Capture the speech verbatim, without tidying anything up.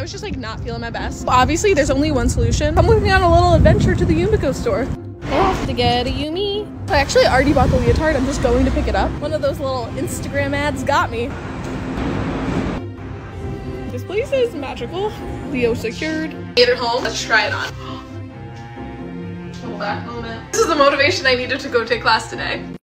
was just like not feeling my best. Obviously there's only one solution. I'm moving on a little adventure to the Yumiko store. I have to get a Yumi. I actually already bought the leotard. I'm just going to pick it up. One of those little Instagram ads got me. This place is magical. Leo secured. Get it home. Let's try it on. Hold back moment. This is the motivation I needed to go take class today.